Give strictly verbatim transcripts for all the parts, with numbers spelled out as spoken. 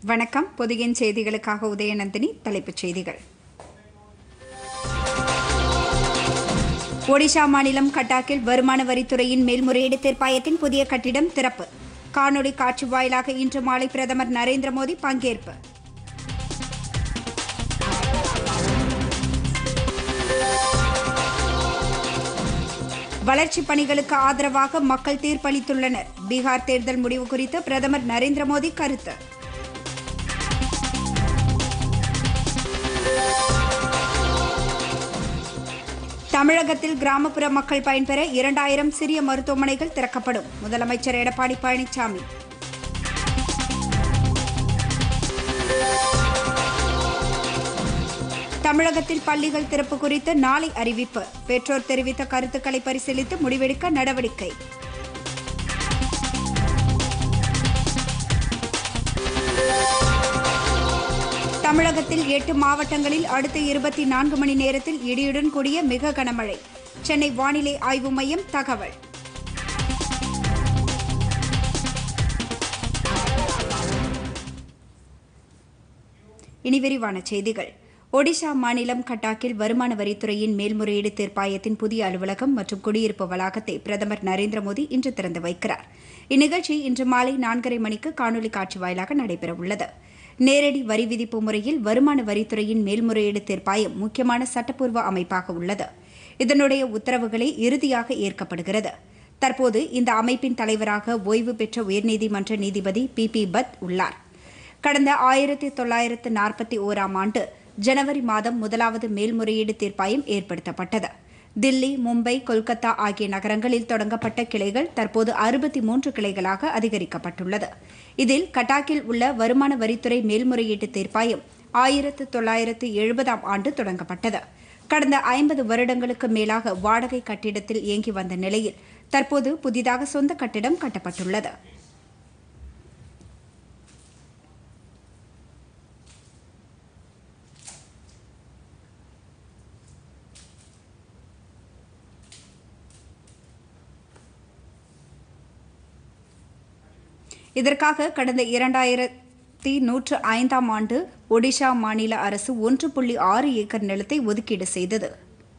வணக்கம். பொதியின் செய்திகளுக்காக உதயநந்தினி. தலைப்புச் செய்திகள். ஒடிஷா மாநிலம் கட்டாக்கில் வருமான வரித்துறையின் மேல்முறையீடு தீர்ப்பாயத்தின் புதிய கட்டிடம் திறப்பு. காணொலி காட்சி வாயிலாக இன்று மாலை பிரதமர் நரேந்திர மோடி பங்கேற்பு. வளர்ச்சிப் பணிகளுக்கு ஆதரவாக மக்கள் தீர்ப்பளித்துள்ளனர். பீகார் தேர்தல் முடிவு குறித்து பிரதமர் நரேந்திர மோடி கருத்து. தமிழகத்தில் கிராமப்புற மக்கள் பயன்பெற இரண்டாயிரம் சிறிய மருத்துவமனைகள் திறக்கப்படும். முதலமைச்சர் எடப்பாடி பழனிசாமி. தமிழகத்தில் பள்ளிகள் திறப்பு குறித்து நாளை அறிவிப்பு. பெற்றோர் தெரிவித்த கருத்துக்களை பரிசீலித்து முடிவெடுக்க நடவடிக்கை. தமிழகத்தில் எட்டு மாவட்டங்களில் அடுத்த இருபத்தி நான்கு மணி நேரத்தில் இடியுடன் கூடிய மிக கனமழை. சென்னை வானிலை ஆய்வு மையம் தகவல். இனி விரிவான செய்திகள். ஒடிஷா மாநிலம் கட்டாக்கில் வருமான வரித்துறையின் மேல்முறையீடு தீர்ப்பாயத்தின் புதிய அலுவலகம் மற்றும் குடியிருப்பு வளாகத்தை பிரதமர் நரேந்திர மோடி இன்று திறந்து வைக்கிறார். இந்நிகழ்ச்சி இன்று மாலை நான்கரை மணிக்கு காணொலி காட்சி வாயிலாக நடைபெறவுள்ளது. நேரடி வரி விதிப்பு முறையில் வருமான வரித்துறையின் மேல்முறையீடு தீர்ப்பாயம் முக்கியமான சட்டப்பூர்வ அமைப்பாக உள்ளது. இதனுடைய உத்தரவுகளை இறுதியாக ஏற்கப்படுகிறது. தற்போது இந்த அமைப்பின் தலைவராக ஓய்வு பெற்ற உயர்நீதிமன்ற நீதிபதி பி பி பத் உள்ளார். கடந்த ஆயிரத்தி தொள்ளாயிரத்து நாற்பத்தி ஓராம் ஆண்டு ஜனவரி மாதம் முதலாவது மேல்முறையீடு தீர்ப்பாயம் ஏற்படுத்தப்பட்டது. தில்லி, மும்பை, கொல்கத்தா ஆகிய நகரங்களில் தொடங்கப்பட்ட கிளைகள் தற்போது அறுபத்தி மூன்று கிளைகளாக அதிகரிக்கப்பட்டுள்ளது. இதில் கட்டாக்கில் உள்ள வருமான வரித்துறை மேல்முறையீட்டு தீர்ப்பாயம் ஆயிரத்து தொள்ளாயிரத்து எழுபதாம் ஆண்டு தொடங்கப்பட்டது. கடந்த ஐம்பது வருடங்களுக்கு மேலாக வாடகை கட்டிடத்தில் இயங்கி வந்த நிலையில் தற்போது புதிதாக சொந்த கட்டிடம் கட்டப்பட்டுள்ளது. இதற்காக கடந்த இரண்டாயிரத்தி நூற்று ஐந்தாம் ஆண்டு ஒடிஷா மாநில அரசு ஒன்று புள்ளி ஆறு ஏக்கர் நிலத்தை ஒதுக்கீடு செய்தது.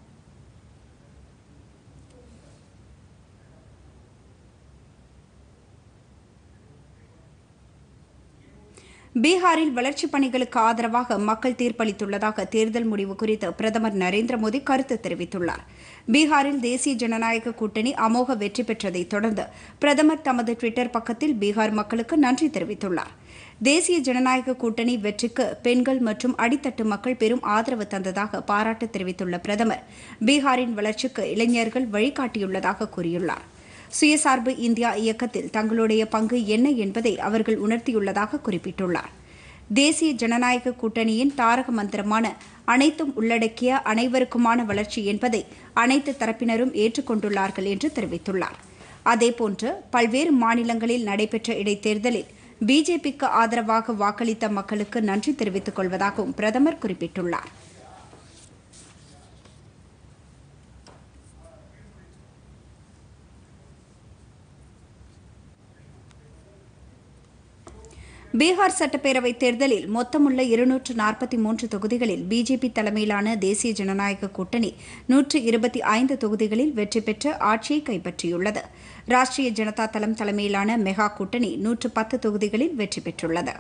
பீகாரில் வளர்ச்சிப் பணிகளுக்கு ஆதரவாக மக்கள் தீர்ப்பளித்துள்ளதாக தேர்தல் முடிவு குறித்து பிரதமர் நரேந்திர மோடி கருத்து தெரிவித்துள்ளார். பீகாரில் தேசிய ஜனநாயக கூட்டணி அமோக வெற்றி பெற்றதை தொடர்ந்து பிரதமர் தமது டுவிட்டர் பக்கத்தில் பீகார் மக்களுக்கு நன்றி தெரிவித்துள்ளார். தேசிய ஜனநாயக கூட்டணி வெற்றிக்கு பெண்கள் மற்றும் அடித்தட்டு மக்கள் பெரும் ஆதரவு தந்ததாக பாராட்டு தெரிவித்துள்ள பிரதமர் பீகாரின் வளர்ச்சிக்கு இளைஞர்கள் வழிகாட்டியுள்ளதாக கூறியுள்ளார். சுயசார்பு இந்தியா இயக்கத்தில் தங்களுடைய பங்கு என்ன என்பதை அவர்கள் உணர்த்தியுள்ளதாக குறிப்பிட்டுள்ளார். தேசிய ஜனநாயக கூட்டணியின் தாரக மந்திரமான அனைத்தும் உள்ளடக்கிய அனைவருக்குமான வளர்ச்சி என்பதை அனைத்து தரப்பினரும் ஏற்றுக்கொண்டுள்ளார்கள் என்று தெரிவித்துள்ளார். அதேபோன்று பல்வேறு மாநிலங்களில் நடைபெற்ற இடைத்தேர்தலில் பிஜேபிக்கு ஆதரவாக வாக்களித்த மக்களுக்கு நன்றி தெரிவித்துக் கொள்வதாகவும் பிரதமர் குறிப்பிட்டுள்ளார். பீகார் சட்டப்பேரவைத் தேர்தலில் மொத்தமுள்ள இருநூற்று நாற்பத்தி மூன்று தொகுதிகளில் பிஜேபி தலைமையிலான தேசிய ஜனநாயக கூட்டணி நூற்று இருபத்தி ஐந்து தொகுதிகளில் வெற்றி பெற்று ஆட்சியை கைப்பற்றியுள்ளது. ராஷ்டிரிய ஜனதா தளம் தலைமையிலான மெகா கூட்டணி நூற்று பத்து தொகுதிகளில் வெற்றி பெற்றுள்ளது.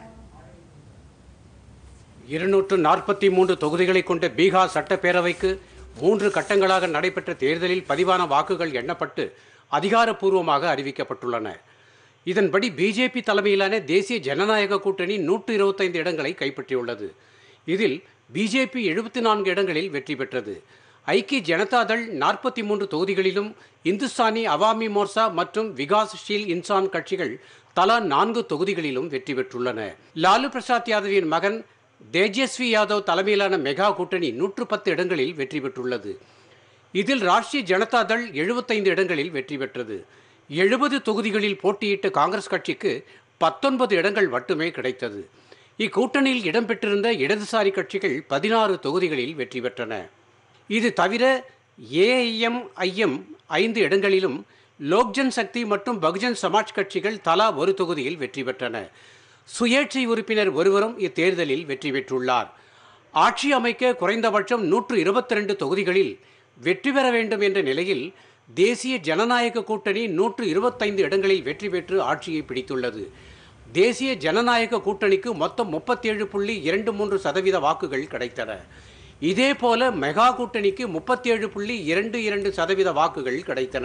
இருநூற்று நாற்பத்தி மூன்று தொகுதிகளை கொண்ட பீகார் சட்டப்பேரவைக்கு மூன்று கட்டங்களாக நடைபெற்ற தேர்தலில் பதிவான வாக்குகள் எண்ணப்பட்டு அதிகாரப்பூர்வமாக அறிவிக்கப்பட்டுள்ளன. இதன்படி பிஜேபி தலைமையிலான தேசிய ஜனநாயக கூட்டணி நூற்று இருபத்தைந்து இடங்களை கைப்பற்றியுள்ளது. இதில் பிஜேபி எழுபத்தி நான்கு இடங்களில் வெற்றி பெற்றது. ஐக்கிய ஜனதாதள் நாற்பத்தி மூன்று தொகுதிகளிலும், இந்துஸ்தானி அவாமி மோர்ச்சா மற்றும் விகாஸ் ஷீல் இன்சான் கட்சிகள் தலா நான்கு தொகுதிகளிலும் வெற்றி பெற்றுள்ளன. லாலு பிரசாத் யாதவின் மகன் தேஜஸ்வி யாதவ் தலைமையிலான மெகா கூட்டணி நூற்று பத்து இடங்களில் வெற்றி பெற்றுள்ளது. இதில் ராஷ்டிரிய ஜனதாதள் எழுபத்தைந்து இடங்களில் வெற்றி பெற்றது. எழுபது தொகுதிகளில் போட்டியிட்ட காங்கிரஸ் கட்சிக்கு பத்தொன்பது இடங்கள் மட்டுமே கிடைத்தது. இக்கூட்டணியில் இடம்பெற்றிருந்த இடதுசாரி கட்சிகள் பதினாறு தொகுதிகளில் வெற்றி பெற்றன. இது தவிர ஏஐஎம்ஐஎம் ஐந்து இடங்களிலும், லோக்ஜன் சக்தி மற்றும் பகுஜன் சமாஜ் கட்சிகள் தலா ஒரு தொகுதியில் வெற்றி பெற்றன. சுயேட்சை உறுப்பினர் ஒருவரும் இத்தேர்தலில் வெற்றி பெற்றுள்ளார். ஆட்சி அமைக்க குறைந்தபட்சம் நூற்று இருபத்தி ரெண்டு தொகுதிகளில் வெற்றி பெற வேண்டும் என்ற நிலையில் தேசிய ஜனநாயக கூட்டணி நூற்று இருபத்தைந்து இடங்களில் வெற்றி பெற்று ஆட்சியை பிடித்துள்ளது. தேசிய ஜனநாயக கூட்டணிக்கு மொத்தம் முப்பத்தேழு புள்ளி இரண்டு மூன்று சதவீத வாக்குகள் கிடைத்தன. இதேபோல மெகா கூட்டணிக்கு முப்பத்தேழு புள்ளி இரண்டு இரண்டு சதவீத வாக்குகள் கிடைத்தன.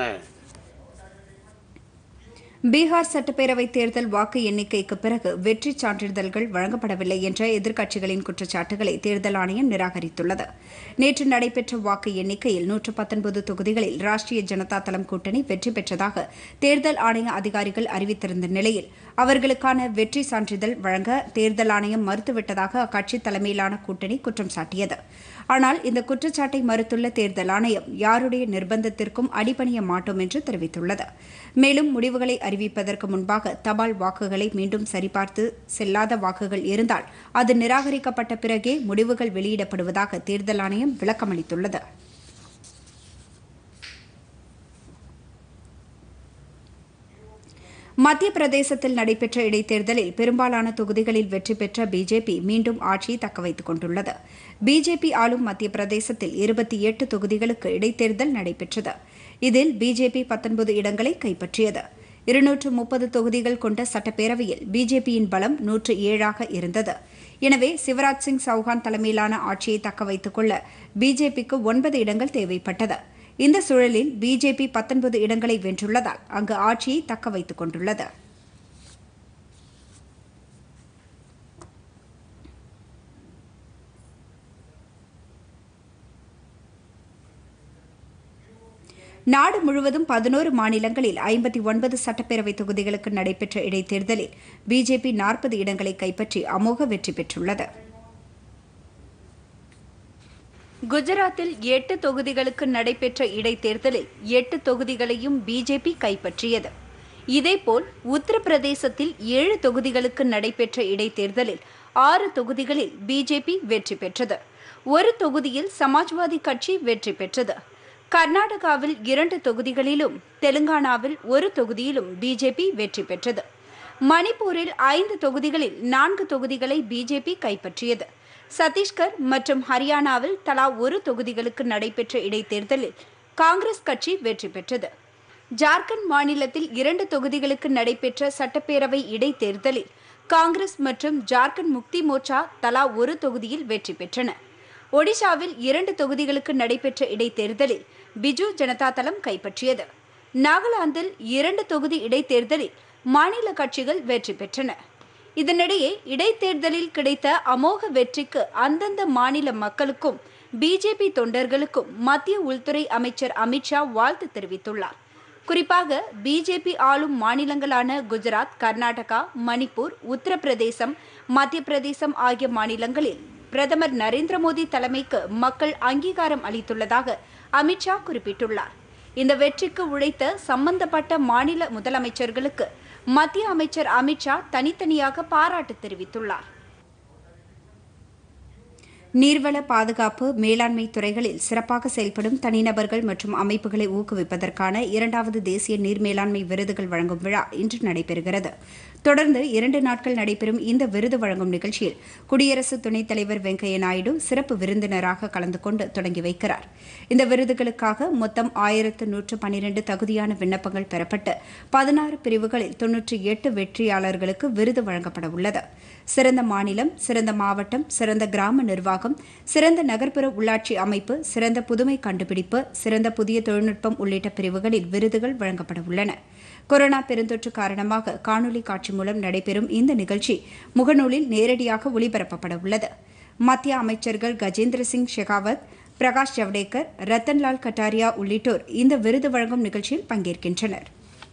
பீகார் சட்டப்பேரவை தேர்தல் வாக்கு எண்ணிக்கைக்கு பிறகு வெற்றி சான்றிதழ்கள் வழங்கப்படவில்லை என்ற எதிர்க்கட்சிகளின் குற்றச்சாட்டுகளை தேர்தல் ஆணையம் நிராகரித்துள்ளது. நேற்று நடைபெற்ற வாக்கு எண்ணிக்கையில் நூற்று பத்தொன்பது தொகுதிகளில் ராஷ்டிரிய ஜனதா தளம் கூட்டணி வெற்றி பெற்றதாக தேர்தல் ஆணைய அதிகாரிகள் அறிவித்திருந்த நிலையில் அவர்களுக்கான வெற்றி சான்றிதழ் வழங்க தேர்தல் ஆணையம் மறுத்துவிட்டதாக அக்கட்சி தலைமையிலான கூட்டணி குற்றம் சாட்டியது. ஆனால் இந்த குற்றச்சாட்டை மறுத்துள்ள தேர்தல் ஆணையம் யாருடைய நிர்பந்தத்திற்கும் அடிபணிய மாட்டோம் என்று தெரிவித்துள்ளது. மேலும் முடிவுகளை அறிவிப்பதற்கு முன்பாக தபால் வாக்குகளை மீண்டும் சரிபார்த்து செல்லாத வாக்குகள் இருந்தால் அது நிராகரிக்கப்பட்ட பிறகே முடிவுகள் வெளியிடப்படுவதாக தேர்தல் ஆணையம் விளக்கமளித்துள்ளது. மத்திய பிரதேசத்தில் நடைபெற்ற இடைத்தேர்தலில் பெரும்பாலான தொகுதிகளில் வெற்றி பெற்ற பிஜேபி மீண்டும் ஆட்சியை தக்கவைத்துக் கொண்டுள்ளது. பிஜேபி ஆளும் மத்திய பிரதேசத்தில் இருபத்தி எட்டு தொகுதிகளுக்கு இடைத்தேர்தல் நடைபெற்றது. இதில் பிஜேபி பத்தொன்பது இடங்களை கைப்பற்றியது. இருநூற்று முப்பது தொகுதிகள் கொண்ட சட்டப்பேரவையில் பிஜேபியின் பலம் நூற்று ஏழாக இருந்தது. எனவே சிவராஜ் சிங் சௌஹான் தலைமையிலான ஆட்சியை தக்கவைத்துக் கொள்ள பிஜேபிக்கு ஒன்பது இடங்கள் தேவைப்பட்டது. இந்த சூழலில் பிஜேபி பத்தொன்பது இடங்களை வென்றுள்ளதால் அங்கு ஆட்சியை தக்க வைத்துக் கொண்டுள்ளது. நாடு முழுவதும் பதினோரு மாநிலங்களில் ஐம்பத்தி ஒன்பது சட்டப்பேரவை தொகுதிகளுக்கு நடைபெற்ற இடைத்தேர்தலில் பிஜேபி நாற்பது இடங்களை கைப்பற்றி அமோக வெற்றி பெற்றுள்ளது. குஜராத்தில் எட்டு தொகுதிகளுக்கு நடைபெற்ற இடைத்தேர்தலில் எட்டு தொகுதிகளையும் பிஜேபி கைப்பற்றியது. இதேபோல் உத்தரப்பிரதேசத்தில் ஏழு தொகுதிகளுக்கு நடைபெற்ற இடைத்தேர்தலில் ஆறு தொகுதிகளில் பிஜேபி வெற்றி பெற்றது. ஒரு தொகுதியில் சமாஜ்வாதி கட்சி வெற்றி பெற்றது. கர்நாடகாவில் இரண்டு தொகுதிகளிலும் தெலுங்கானாவில் ஒரு தொகுதியிலும் பிஜேபி வெற்றி பெற்றது. மணிப்பூரில் ஐந்து தொகுதிகளில் நான்கு தொகுதிகளை பிஜேபி கைப்பற்றியது. சத்தீஸ்கர் மற்றும் ஹரியானாவில் தலா ஒரு தொகுதிகளுக்கு நடைபெற்ற இடைத்தேர்தலில் காங்கிரஸ் கட்சி வெற்றி பெற்றது. ஜார்க்கண்ட் மாநிலத்தில் இரண்டு தொகுதிகளுக்கு நடைபெற்ற சட்டப்பேரவை இடைத்தேர்தலில் காங்கிரஸ் மற்றும் ஜார்க்கண்ட் முக்தி மோர்ச்சா தலா ஒரு தொகுதியில் வெற்றி பெற்றன. ஒடிஷாவில் இரண்டு தொகுதிகளுக்கு நடைபெற்ற இடைத்தேர்தலில் பிஜு ஜனதா தளம் கைப்பற்றியது. நாகாலாந்தில் இரண்டு தொகுதி இடைத்தேர்தலில் மாநில கட்சிகள் வெற்றி பெற்றன. இதனிடையே இடைத்தேர்தலில் கிடைத்த அமோக வெற்றிக்கு அந்தந்த மாநில மக்களுக்கும் பிஜேபி தொண்டர்களுக்கும் மத்திய உள்துறை அமைச்சர் அமித்ஷா வாழ்த்து தெரிவித்துள்ளார். குறிப்பாக பிஜேபி ஆளும் மாநிலங்களான குஜராத், கர்நாடகா, மணிப்பூர், உத்தரப்பிரதேசம், மத்திய பிரதேசம் ஆகிய மாநிலங்களில் பிரதமர் நரேந்திர மோடி தலைமைக்கு மக்கள் அங்கீகாரம் அளித்துள்ளதாக அமித்ஷா குறிப்பிட்டுள்ளார். இந்த வெற்றிக்கு உழைத்த சம்பந்தப்பட்ட மாநில முதலமைச்சர்களுக்கு மத்திய அமைச்சர் அமித்ஷா தனித்தனியாக பாராட்டு தெரிவித்துள்ளார். நீர்வள பாதுகாப்பு, மேலாண்மை துறைகளில் சிறப்பாக செயல்படும் தனிநபர்கள் மற்றும் அமைப்புகளை ஊக்குவிப்பதற்கான இரண்டாவது தேசிய நீர் மேலாண்மை விருதுகள் வழங்கும் விழா இன்று நடைபெறுகிறது. தொடர்ந்து இரண்டு நாட்கள் நடைபெறும் இந்த விருது வழங்கும் நிகழ்ச்சியில் குடியரசு துணைத் தலைவர் வெங்கையா நாயுடு சிறப்பு விருந்தினராக கலந்து கொண்டு தொடங்கி வைக்கிறார். இந்த விருதுகளுக்காக மொத்தம் ஆயிரத்து நூற்று பனிரெண்டு தகுதியான விண்ணப்பங்கள் பெறப்பட்டு பதினாறு பிரிவுகளில் தொன்னூற்றி எட்டு வெற்றியாளர்களுக்கு விருது வழங்கப்பட உள்ளது. சிறந்த மாநிலம், சிறந்த மாவட்டம், சிறந்த கிராம நிர்வாகம், சிறந்த நகர்ப்புற உள்ளாட்சி அமைப்பு, சிறந்த புதுமை கண்டுபிடிப்பு, சிறந்த புதிய தொழில்நுட்பம் உள்ளிட்ட பிரிவுகளில் விருதுகள் வழங்கப்பட உள்ளன. கொரோனா பெருந்தொற்று காரணமாக காணொலி காட்சி மூலம் நடைபெறும் இந்த நிகழ்ச்சி முகநூலில் நேரடியாக ஒளிபரப்பப்பட உள்ளது. மத்திய அமைச்சர்கள் கஜேந்திர சிங் ஷெகாவத், பிரகாஷ் ஜவடேகர், ரத்தன்லால் கட்டாரியா உள்ளிட்டோர் இந்த விருது வழங்கும் நிகழ்ச்சியில் பங்கேற்கின்றனர்.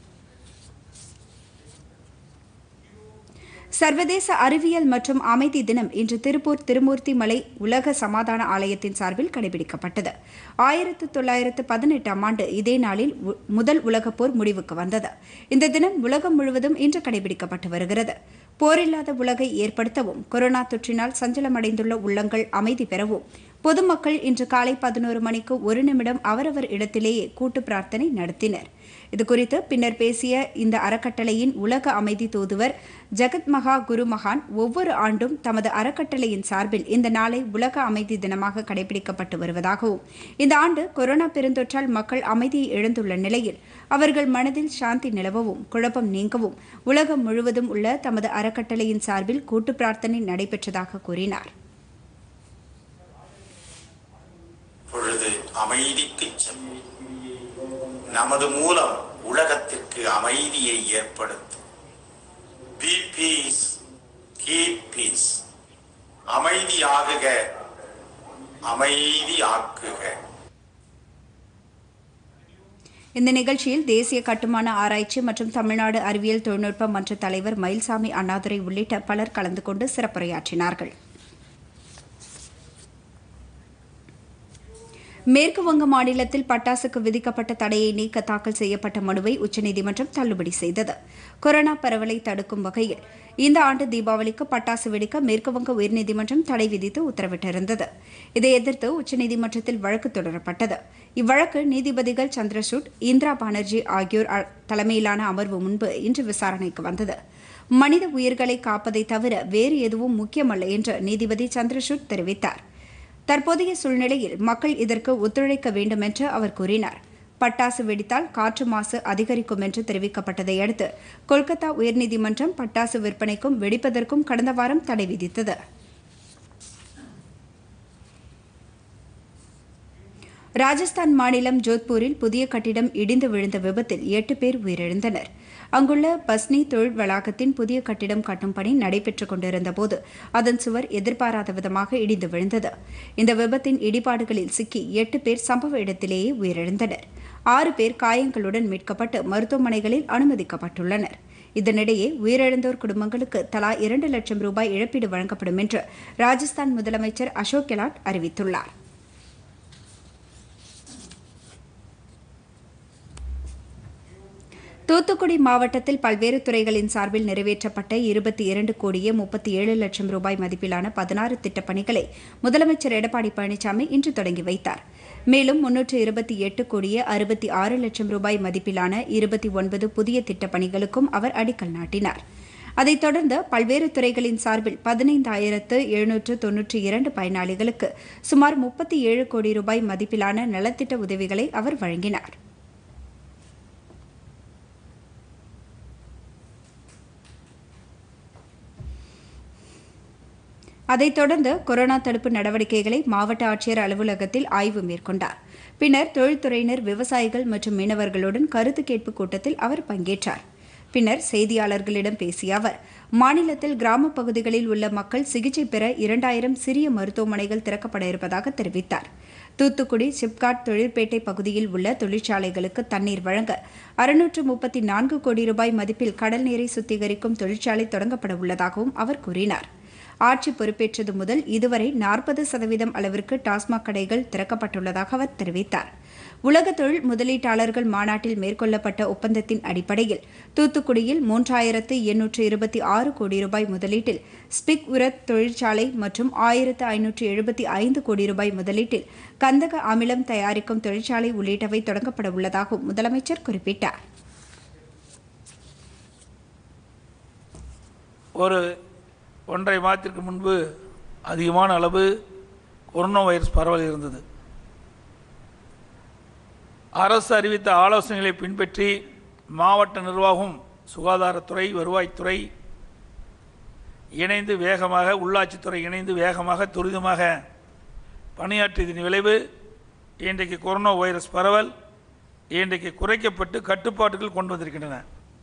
சர்வதேச அறிவியல் மற்றும் அமைதி தினம் இன்று திருப்பூர் திருமூர்த்தி மலை உலக சமாதான ஆலயத்தின் சார்பில் கடைபிடிக்கப்பட்டது. ஆயிரத்து தொள்ளாயிரத்து பதினெட்டாம் ஆண்டு இதே நாளில் முதல் உலகப் போர் முடிவுக்கு வந்தது. இந்த தினம் உலகம் முழுவதும் இன்று கடைபிடிக்கப்பட்டு வருகிறது. போரில்லாத உலகை ஏற்படுத்தவும், கொரோனா தொற்றினால் சஞ்சலமடைந்துள்ள உள்ளங்கள் அமைதி பெறவும், பொதுமக்கள் இன்று காலை பதினோரு மணிக்கு ஒரு நிமிடம் அவரவர் இடத்திலேயே கூட்டு பிரார்த்தனை நடத்தினர். இதுகுறித்து பின்னர் பேசிய இந்த அறக்கட்டளையின் உலக அமைதி தூதுவர் ஜகத் மகா குரு மகான், ஒவ்வொரு ஆண்டும் தமது அறக்கட்டளையின் சார்பில் இந்த நாளை உலக அமைதி தினமாக கடைபிடிக்கப்பட்டு வருவதாகவும், இந்த ஆண்டு கொரோனா பெருந்தொற்றால் மக்கள் அமைதியை இழந்துள்ள நிலையில் அவர்கள் மனதில் சாந்தி நிலவவும் குழப்பம் நீங்கவும் உலகம் முழுவதும் உள்ள தமது அறக்கட்டளையின் சார்பில் கூட்டு பிரார்த்தனை நடைபெற்றதாக கூறினார். அமைதிக்கு நமது மூலம் உலகத்திற்கு அமைதியை ஏற்படுத்தும். Be peace, keep peace. அமைதியாகுக, அமைதியாக்குக. இந்த நிகழ்ச்சியில் தேசிய கட்டுமான ஆராய்ச்சி மற்றும் தமிழ்நாடு அறிவியல் தொழில்நுட்ப மன்ற தலைவர் மயில்சாமி அண்ணாதுரை உள்ளிட்ட பலர் கலந்து கொண்டு சிறப்புரையாற்றினார்கள். மேற்குவங்க மாநிலத்தில் பட்டாசுக்கு விதிக்கப்பட்ட தடையை நீக்க தாக்கல் செய்யப்பட்ட மனுவை உச்சநீதிமன்றம் தள்ளுபடி செய்தது. கொரோனா பரவலை தடுக்கும் வகையில் இந்த ஆண்டு தீபாவளிக்கு பட்டாசு வெடிக்க மேற்குவங்க உயர்நீதிமன்றம் தடை விதித்து உத்தரவிட்டிருந்தது. இதை எதிர்த்து உச்சநீதிமன்றத்தில் வழக்கு தொடரப்பட்டது. இவ்வழக்கு நீதிபதிகள் சந்திரசூட், இந்திரா பானர்ஜி ஆகியோர் தலைமையிலான அமர்வு முன்பு இன்று விசாரணைக்கு வந்தது. மனித உயிர்களை காப்பதை தவிர வேறு எதுவும் முக்கியமல்ல என்று நீதிபதி சந்திரசூட் தெரிவித்தார். தற்போதைய சூழ்நிலையில் மக்கள் இதற்கு ஒத்துழைக்க வேண்டும் என்று அவர் கூறினார். பட்டாசு வெடித்தால் காற்று மாசு அதிகரிக்கும் என்று தெரிவிக்கப்பட்டதை அடுத்து கொல்கத்தா உயர்நீதிமன்றம் பட்டாசு விற்பனைக்கும் வெடிப்பதற்கும் கடந்த வாரம் தடை விதித்தது. ராஜஸ்தான் மாநிலம் ஜோத்பூரில் புதிய கட்டிடம் இடிந்து விழுந்த விபத்தில் எட்டு பேர் உயிரிழந்தனர். அங்குள்ள பஸ்னி தொழில் வளாகத்தின் புதிய கட்டிடம் கட்டும் பணி நடைபெற்றுக் கொண்டிருந்தபோது அதன் சுவர் எதிர்பாராத விதமாக இடிந்து விழுந்தது. இந்த விபத்தின் இடிபாடுகளில் சிக்கி எட்டு பேர் சம்பவ இடத்திலேயே உயிரிழந்தனர். ஆறு பேர் காயங்களுடன் மீட்கப்பட்டு மருத்துவமனைகளில் அனுமதிக்கப்பட்டுள்ளனர். இதனிடையே உயிரிழந்தோர் குடும்பங்களுக்கு தலா இரண்டு லட்சம் ரூபாய் இழப்பீடு வழங்கப்படும் என்று ராஜஸ்தான் முதலமைச்சர் அசோக் கெலாட் அறிவித்துள்ளார். தூத்துக்குடி மாவட்டத்தில் பல்வேறு துறைகளின் சார்பில் நிறைவேற்றப்பட்ட இருபத்தி இரண்டு கோடியே முப்பத்தி ஏழு லட்சம் ரூபாய் மதிப்பிலான பதினாறு திட்டப்பணிகளை முதலமைச்சர் எடப்பாடி பழனிசாமி இன்று தொடங்கி வைத்தார். மேலும் முன்னூற்று இருபத்தி எட்டு கோடியே அறுபத்தி ஆறு லட்சம் ரூபாய் மதிப்பிலான இருபத்தி ஒன்பது புதிய திட்டப்பணிகளுக்கும் அவர் அடிக்கல் நாட்டினார். அதைத் தொடர்ந்து பல்வேறு துறைகளின் சார்பில் பதினைந்தாயிரத்து எழுநூற்று தொன்னூற்றி இரண்டு பயனாளிகளுக்கு சுமார் முப்பத்தி ஏழு கோடி ரூபாய் மதிப்பிலான நலத்திட்ட உதவிகளை அவர் வழங்கினார். அதைத் தொடர்ந்து கொரோனா தடுப்பு நடவடிக்கைகளை மாவட்ட ஆட்சியர் அலுவலகத்தில் ஆய்வு மேற்கொண்டார். பின்னர் தொழில்துறையினர், விவசாயிகள் மற்றும் மீனவர்களுடன் கருத்து கேட்பு கூட்டத்தில் அவர் பங்கேற்றார். பின்னர் செய்தியாளர்களிடம் பேசிய அவர், மாநிலத்தில் கிராமப் பகுதிகளில் உள்ள மக்கள் சிகிச்சை பெற இரண்டாயிரம் சிறிய மருத்துவமனைகள் திறக்கப்பட இருப்பதாக தெரிவித்தார். தூத்துக்குடி சிப்காட் தொழிற்பேட்டை பகுதியில் உள்ள தொழிற்சாலைகளுக்கு தண்ணீர் வழங்க அறுநூற்று முப்பத்தி நான்கு கோடி ரூபாய் மதிப்பில் கடல் நீரை சுத்திகரிக்கும் தொழிற்சாலை தொடங்கப்பட உள்ளதாகவும் அவர் கூறினார். ஆட்சி பொறுப்பேற்றது முதல் இதுவரை நாற்பது சதவீதம் அளவிற்கு டாஸ்மாக் கடைகள் திறக்கப்பட்டுள்ளதாக அவர் தெரிவித்தார். உலக தொழில் முதலீட்டாளர்கள் மாநாட்டில் மேற்கொள்ளப்பட்ட ஒப்பந்தத்தின் அடிப்படையில் தூத்துக்குடியில் மூன்றாயிரத்து எண்ணூற்று இருபத்தி ஆறு கோடி ரூபாய் முதலீட்டில் ஸ்பிக் உரத் தொழிற்சாலை மற்றும் ஆயிரத்து ஐநூற்று எழுபத்தி ஐந்து கோடி ரூபாய் முதலீட்டில் கந்தக அமிலம் தயாரிக்கும் தொழிற்சாலை உள்ளிட்டவை தொடங்கப்பட உள்ளதாகவும் முதலமைச்சர் குறிப்பிட்டார். ஒரு ஒன்றரை மாதத்திற்கு முன்பு அதிகமான அளவு கொரோனா வைரஸ் பரவல் இருந்தது. அரசு அறிவித்த ஆலோசனைகளை பின்பற்றி மாவட்ட நிர்வாகம், சுகாதாரத்துறை, வருவாய்த்துறை இணைந்து வேகமாக, உள்ளாட்சித்துறை இணைந்து வேகமாக துரிதமாக பணியாற்றியதன் விளைவு இன்றைக்கு கொரோனா வைரஸ் பரவல் இன்றைக்கு குறைக்கப்பட்டு கட்டுப்பாட்டுகள் கொண்டு வந்திருக்கின்றன.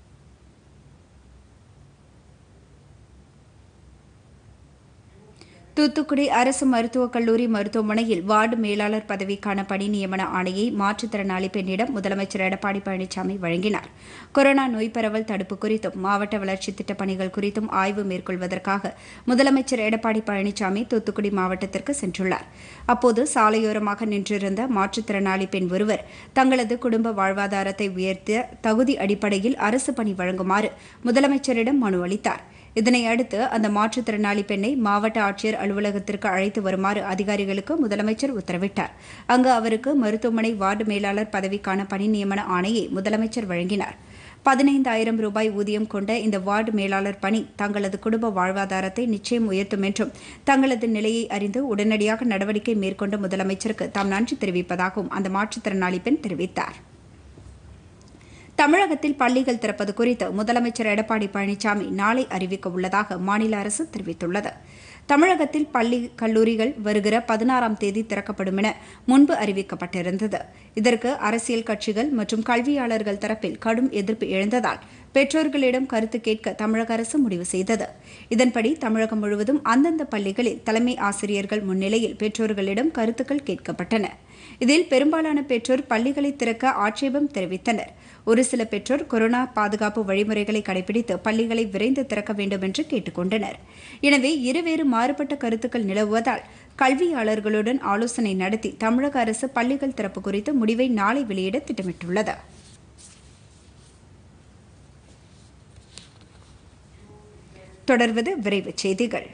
தூத்துக்குடி அரசு மருத்துவக் கல்லூரி மருத்துவமனையில் வார்டு மேலாளர் பதவிக்கான பணி நியமன ஆணையை மாற்றுத்திறனாளி பெண்ணிடம் முதலமைச்சர் எடப்பாடி பழனிசாமி வழங்கினார். கொரோனா நோய் பரவல் தடுப்பு குறித்தும் மாவட்ட வளர்ச்சித் திட்டப் பணிகள் குறித்தும் ஆய்வு மேற்கொள்வதற்காக முதலமைச்சர் எடப்பாடி பழனிசாமி தூத்துக்குடி மாவட்டத்திற்கு சென்றுள்ளார். அப்போது சாலையோரமாக நின்றிருந்த மாற்றுத்திறனாளி பெண் ஒருவர் தங்களது குடும்ப வாழ்வாதாரத்தை உயர்த்த தகுதி அடிப்படையில் அரசு பணி வழங்குமாறு முதலமைச்சரிடம் மனு அளித்தார். இதனை அடுத்து அந்த மாற்றுத்திறனாளி பெண்ணை மாவட்ட ஆட்சியர் அலுவலகத்திற்கு அழைத்து வருமாறு அதிகாரிகளுக்கு முதலமைச்சர் உத்தரவிட்டார். அங்கு அவருக்கு மருத்துவமனை வார்டு மேலாளர் பதவிக்கான பணி நியமன ஆணையை முதலமைச்சர் வழங்கினார். பதினைந்தாயிரம் ரூபாய் ஊதியம் கொண்ட இந்த வார்டு மேலாளர் பணி தங்களது குடும்ப வாழ்வாதாரத்தை நிச்சயம் உயர்த்தும் என்றும் தங்களது நிலையை அறிந்து உடனடியாக நடவடிக்கை மேற்கொண்ட முதலமைச்சருக்கு தாம் நன்றி தெரிவிப்பதாகவும் அந்த மாற்றுத்திறனாளி பெண் தெரிவித்தார். தமிழகத்தில் பள்ளிகள் திறப்பது குறித்து முதலமைச்சர் எடப்பாடி பழனிசாமி நாளை அறிவிக்க உள்ளதாக மாநில அரசு தெரிவித்துள்ளது. தமிழகத்தில் பள்ளி கல்லூரிகள் வருகிற பதினாறாம் தேதி திறக்கப்படும் என முன்பு அறிவிக்கப்பட்டிருந்தது. இதற்கு அரசியல் கட்சிகள் மற்றும் கல்வியாளர்கள் தரப்பில் கடும் எதிர்ப்பு எழுந்ததால் பெற்றோர்களிடம் கருத்து கேட்க தமிழக அரசு முடிவு செய்தது. இதன்படி தமிழகம் முழுவதும் அந்தந்த பள்ளிகளில் தலைமை ஆசிரியர்கள் முன்னிலையில் பெற்றோர்களிடம் கருத்துக்கள் கேட்கப்பட்டன. இதில் பெரும்பாலான பெற்றோர் பள்ளிகளை திறக்க ஆட்சேபம் தெரிவித்தனர். ஒரு சில பெற்றோர் கொரோனா பாதுகாப்பு வழிமுறைகளை கடைபிடித்து பள்ளிகளை விரைந்து திறக்க வேண்டும் என்று கேட்டுக் கொண்டனர். எனவே இருவேறு மாறுபட்ட கருத்துக்கள் நிலவுவதால் கல்வியாளர்களுடன் ஆலோசனை நடத்தி தமிழக அரசு பள்ளிகள் திறப்பு குறித்து முடிவை நாளை வெளியிட திட்டமிட்டுள்ளது. தொடர்வது விரைவுச் செய்திகள்.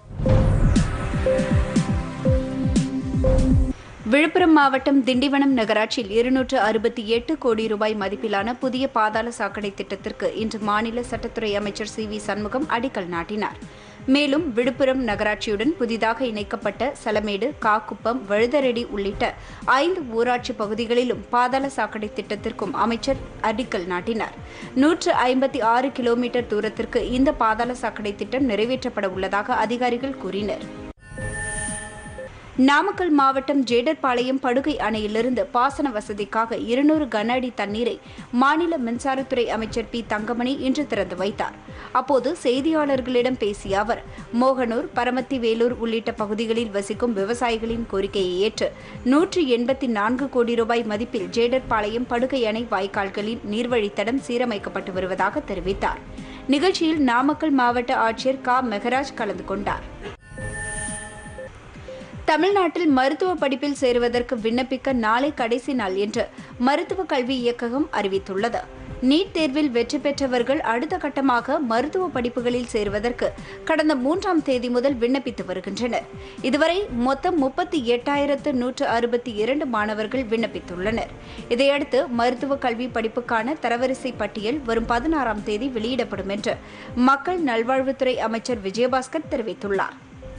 விழுப்புரம் மாவட்டம் திண்டிவனம் நகராட்சியில் இருநூற்று அறுபத்தி எட்டு கோடி ரூபாய் மதிப்பிலான புதிய பாதாள சாக்கடை திட்டத்திற்கு இன்று மாநில சட்டத்துறை அமைச்சர் சி வி சண்முகம் அடிக்கல் நாட்டினார். மேலும் விழுப்புரம் நகராட்சியுடன் புதிதாக இணைக்கப்பட்ட சலமேடு, காக்குப்பம், வழுதரெடி உள்ளிட்ட ஐந்து ஊராட்சி பகுதிகளிலும் பாதாள சாக்கடை திட்டத்திற்கும் அமைச்சர் அடிக்கல் நாட்டினார். நூற்று ஐம்பத்தி ஆறு கிலோமீட்டர் தூரத்திற்கு இந்த பாதாள சாக்கடை திட்டம் நிறைவேற்றப்பட உள்ளதாக அதிகாரிகள் கூறினர். நாமக்கல் மாவட்டம் ஜேடர்பாளையம் படுகை அணையிலிருந்து பாசன வசதிக்காக இருநூறு கன அடி தண்ணீரை மாநில மின்சாரத்துறை அமைச்சர் பி தங்கமணி இன்று திறந்து வைத்தார். அப்போது செய்தியாளர்களிடம் பேசிய அவர், மோகனூர், பரமத்தி வேலூர் உள்ளிட்ட பகுதிகளில் வசிக்கும் விவசாயிகளின் கோரிக்கையை ஏற்று நூற்று எண்பத்தி நான்கு கோடி ரூபாய் மதிப்பில் ஜேடர்பாளையம் படுகை அணை வாய்க்கால்களின் நீர்வழித்தடம் சீரமைக்கப்பட்டு வருவதாக தெரிவித்தார். நிகழ்ச்சியில் நாமக்கல் மாவட்ட ஆட்சியர் க மெகராஜ் கலந்து கொண்டார். தமிழ்நாட்டில் மருத்துவ படிப்பில் சேருவதற்கு விண்ணப்பிக்க நாளை கடைசி நாள் என்று மருத்துவ கல்வி இயக்ககம் அறிவித்துள்ளது. நீட் தேர்வில் வெற்றி பெற்றவர்கள் அடுத்த கட்டமாக மருத்துவ படிப்புகளில் சேருவதற்கு கடந்த மூன்றாம் தேதி முதல் விண்ணப்பித்து வருகின்றனர். இதுவரை மொத்தம் முப்பத்தி எட்டாயிரத்து நூற்று அறுபத்தி இரண்டு மாணவர்கள் விண்ணப்பித்துள்ளனர். இதையடுத்து மருத்துவ கல்வி படிப்புக்கான தரவரிசை பட்டியல் வரும் பதினாறாம் தேதி வெளியிடப்படும் என்று மக்கள் நல்வாழ்வுத்துறை அமைச்சர் விஜயபாஸ்கர் தெரிவித்துள்ளார்.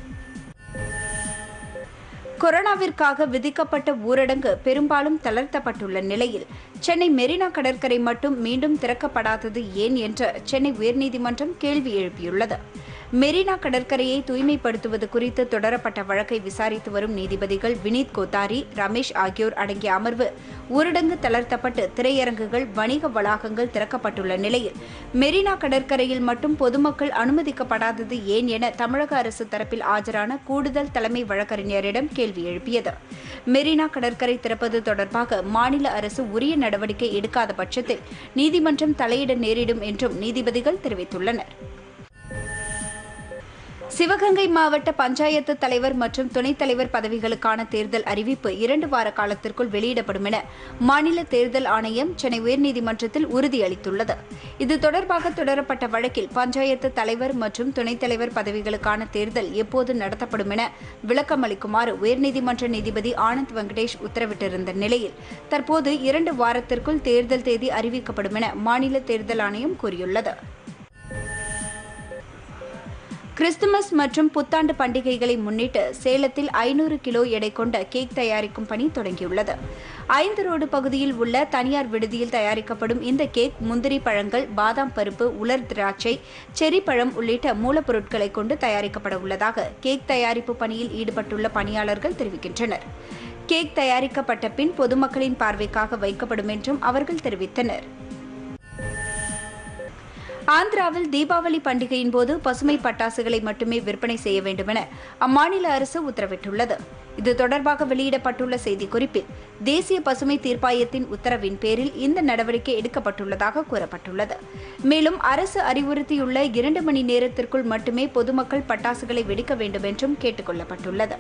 கொரோனாவிற்காக விதிக்கப்பட்ட ஊரடங்கு பெரும்பாலும் தளர்த்தப்பட்டுள்ள நிலையில் சென்னை மெரினா கடற்கரை மட்டும் மீண்டும் திறக்கப்படாதது ஏன் என்று சென்னை உயர்நீதிமன்றம் கேள்வி எழுப்பியுள்ளது. மெரினா கடற்கரையை தூய்மைப்படுத்துவது குறித்து தொடரப்பட்ட வழக்கை விசாரித்து வரும் நீதிபதிகள் வினீத் கோத்தாரி, ரமேஷ் ஆகியோர் அடங்கிய அமர்வு ஊரடங்கு தளர்த்தப்பட்டு திரையரங்குகள், வணிக வளாகங்கள் திறக்கப்பட்டுள்ள நிலையில் மெரினா கடற்கரையில் மட்டும் பொதுமக்கள் அனுமதிக்கப்படாதது ஏன் என தமிழக அரசு தரப்பில் ஆஜரான கூடுதல் தலைமை வழக்கறிஞரிடம் கேள்வி எழுப்பியது. மெரினா கடற்கரை திறப்பது தொடர்பாக மாநில அரசு உரிய நடவடிக்கை எடுக்காத பட்சத்தில் நீதிமன்றம் தலையிட நேரிடும் என்றும் நீதிபதிகள் தெரிவித்துள்ளனர். சிவகங்கை மாவட்ட பஞ்சாயத்து தலைவர் மற்றும் துணைத் தலைவர் பதவிகளுக்கான தேர்தல் அறிவிப்பு இரண்டு வார காலத்திற்குள் வெளியிடப்படும் என மாநில தேர்தல் ஆணையம் சென்னை உயர்நீதிமன்றத்தில் உறுதியளித்துள்ளது. இது தொடர்பாக தொடரப்பட்ட வழக்கில் பஞ்சாயத்து தலைவர் மற்றும் துணைத் தலைவர் பதவிகளுக்கான தேர்தல் எப்போது நடத்தப்படும் என விளக்கம் அளிக்குமாறு உயர்நீதிமன்ற நீதிபதி ஆனந்த் வெங்கடேஷ் உத்தரவிட்டிருந்த நிலையில் தற்போது இரண்டு வாரத்திற்குள் தேர்தல் தேதி அறிவிக்கப்படும் என மாநில தேர்தல் ஆணையம் கூறியுள்ளது. கிறிஸ்துமஸ் மற்றும் புத்தாண்டு பண்டிகைகளை முன்னிட்டு சேலத்தில் ஐநூறு கிலோ எடை கொண்ட கேக் தயாரிக்கும் பணி தொடங்கியுள்ளது. ஐந்து ரோடு பகுதியில் உள்ள தனியார் விடுதியில் தயாரிக்கப்படும் இந்த கேக் முந்திரி பழங்கள், பாதாம் பருப்பு, உலர் திராட்சை, செரி பழம் உள்ளிட்ட மூலப்பொருட்களை கொண்டு தயாரிக்கப்பட உள்ளதாக கேக் தயாரிப்பு பணியில் ஈடுபட்டுள்ள பணியாளர்கள் தெரிவிக்கின்றனர். கேக் தயாரிக்கப்பட்ட பின் பொதுமக்களின் பார்வைக்காக வைக்கப்படும் என்றும் அவர்கள் தெரிவித்தனர். ஆந்திராவில் தீபாவளி பண்டிகையின் போது பசுமை பட்டாசுகளை மட்டுமே விற்பனை செய்ய வேண்டும் என அம்மாநில அரசு உத்தரவிட்டுள்ளது. இது தொடர்பாக வெளியிடப்பட்டுள்ள செய்திக்குறிப்பில் தேசிய பசுமை தீர்ப்பாயத்தின் உத்தரவின் பேரில் இந்த நடவடிக்கை எடுக்கப்பட்டுள்ளதாக கூறப்பட்டுள்ளது. மேலும் அரசு அறிவுறுத்தியுள்ள இரண்டு மணி நேரத்திற்குள் மட்டுமே பொதுமக்கள் பட்டாசுகளை வெடிக்க வேண்டும் என்றும் கேட்டுக் கொள்ளப்பட்டுள்ளது.